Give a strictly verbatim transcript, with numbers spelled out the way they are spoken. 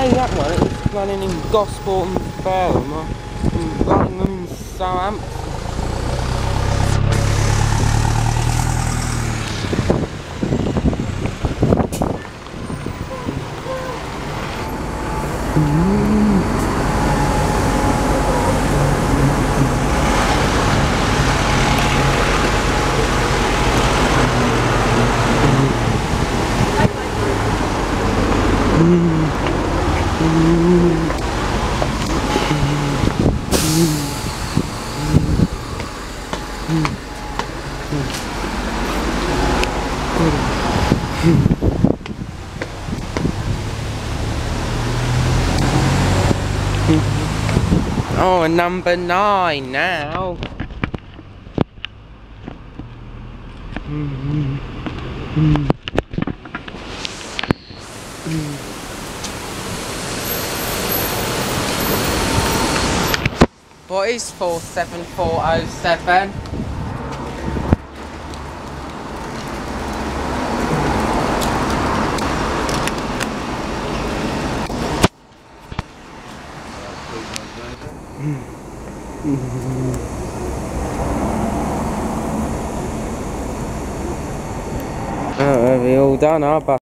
say that one, it's running in Gosport and Fareham, or in Birmingham and Southampton. Oh, number nine now. What is four seven four oh seven? Oh, are we all done, are we?